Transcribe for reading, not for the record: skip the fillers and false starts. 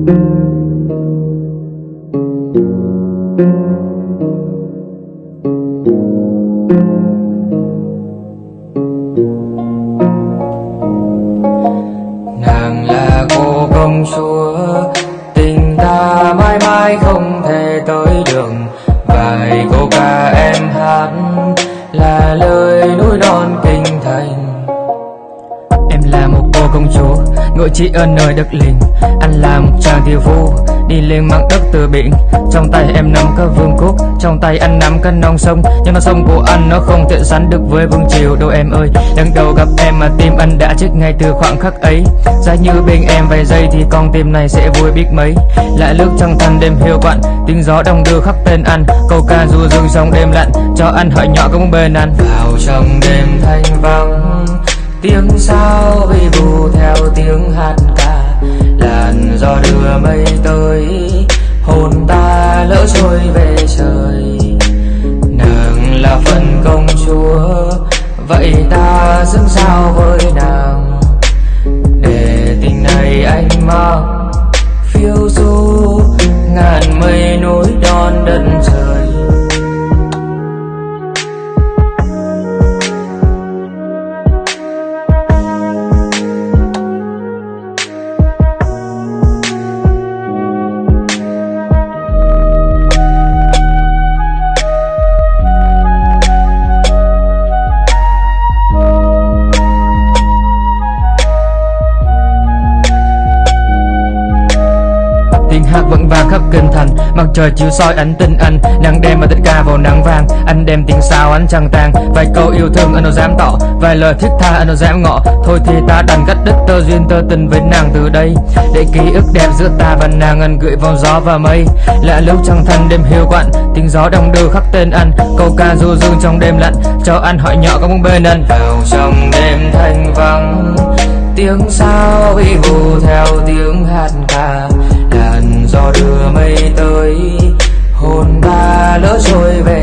Nàng là cô công chúa, tình ta mãi mãi không thể tới được. Vài câu ca em hát là lời núi non kinh thành. Em là một cô công chúa, ngự trị ở nơi đất liền. Anh là một chàng thiếu phu, đi lên mặt đất từ biển. Trong tay em nắm cả vương quốc, trong tay anh nắm cả non sông. Nhưng non sông của anh nó không thể sánh được với vương triều đâu em ơi. Lần đầu gặp em mà tim anh đã chết ngay từ khoảng khắc ấy. Giá như bên em vài giây thì con tim này sẽ vui biết mấy. Lại lướt trăng thanh đêm hiu quạnh, tiếng gió đông đưa khắc tên anh. Câu ca du dương trong đêm lạnh, cho anh hỏi nhỏ có muốn bên anh. Vào trong đêm thanh vắng, tiếng sao vi vu theo tiếng hát ca. Làn gió đưa mây tới, hồn ta lỡ trôi về trời. Nàng là phần công chúa, vậy ta xứng sao với nàng. Để tình này anh mang phiêu du ngàn mây núi đón đất trời. Tiếng hát vẫn vang khắp kinh thành, mặt trời chiếu soi ánh tình anh. Nắng đêm mà tất cả vào nắng vàng, anh đem tiếng sao ánh trăng tàn. Vài câu yêu thương anh đâu dám tỏ, vài lời thiết tha anh đâu dám ngỏ. Thôi thì ta đành cắt đứt tơ duyên tơ tình với nàng từ đây. Để ký ức đẹp giữa ta và nàng anh gửi vào gió và mây. Lạ lúc trăng thanh đêm hiu quạnh, tiếng gió đông đưa khắc tên anh. Câu ca du dương trong đêm lạnh, cho anh hỏi nhỏ có muốn bên anh. Vào trong đêm thanh vắng, tiếng sao vi vu theo tiếng hát ca. Làn gió đưa mây tới, hồn ta lỡ trôi về